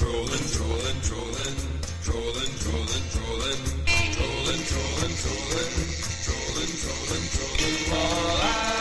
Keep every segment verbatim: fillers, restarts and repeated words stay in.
Trolling, trolling, trolling, trolling, trolling, trolling, trolling, trolling, trolling, trolling, trolling, trolling, walleye.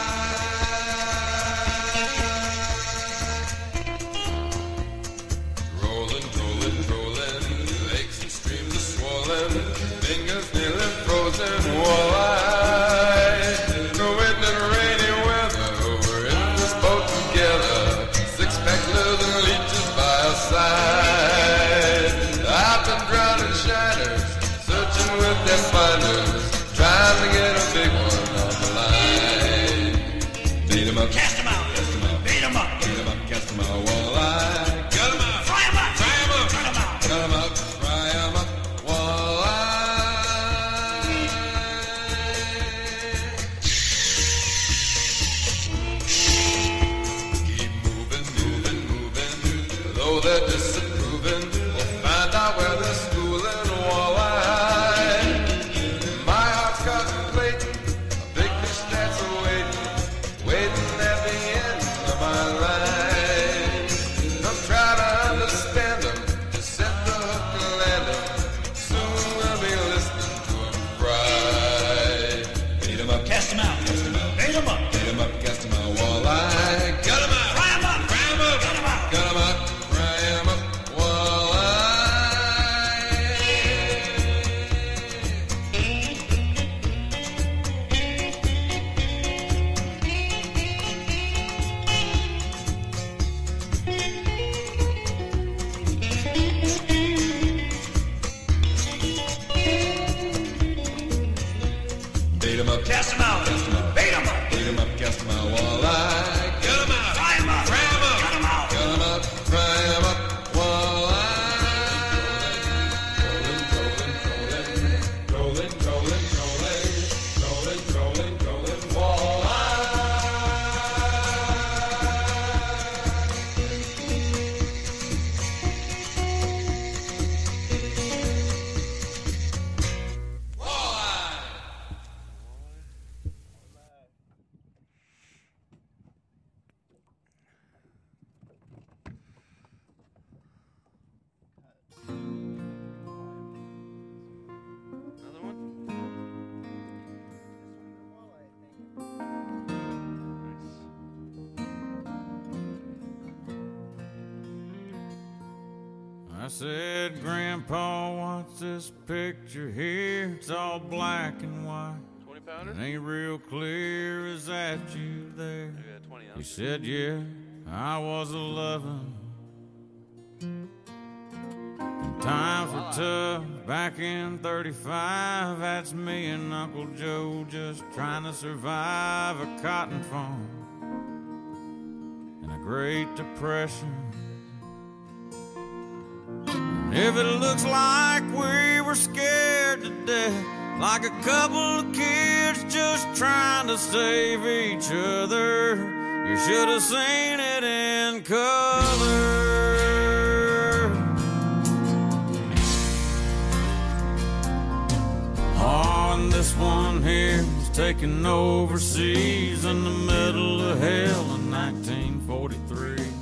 Rolling, rolling, rolling, lakes and streams are swollen, fingers nearly frozen, walleye. No wind and rainy weather, we're in this boat together, six-pack lives and leeches by our side. I've been drowning shiners, searching with their finders, trying to get a big one on the line. Beat 'em up, Cast 'em out, cast 'em out, beat 'em up, beat 'em up, cast 'em out, walleye. Cut 'em out, fry 'em up, fry 'em up, cut 'em out. cut 'em out, fry 'em up, walleye. Keep moving, moving, moving, though they're disapproving, we'll find out where they're schooling, walleye. My heart's contemplating a big fish that's waiting, waiting at the end of my line. Don't try to understand them, just set the hook and land them. Soon we'll be listening to them cry. Beat 'em up, Cast 'em out, cast 'em out, beat 'em up, beat 'em up, cast 'em out, walleye. Cut 'em out, fry 'em up, fry 'em up, cut 'em out. cut 'em out, fry 'em up, beat 'em up, Cast 'em out, cast 'em out, beat 'em up, beat 'em up, cast 'em out, walleye. Cut 'em out, fry 'em up, fry 'em up, cut 'em out. cut 'em out, fry 'em up, walleye. Trolling, trolling, trolling, trolling, trolling, trolling, walleye. Another one? I said, Grandpa, what's this picture here? It's all black and white. twenty pounder? It ain't real clear. Is that you there? I got twenty He ounces. said, yeah, I was a lovin'. Times were tough back in thirty-five. That's me and Uncle Joe just trying to survive a cotton farm and a Great Depression. If it looks like we were scared to death, like a couple of kids just trying to save each other, you should have seen it in color. Oh, and this one here was taken overseas in the middle of hell in nineteen forty-three.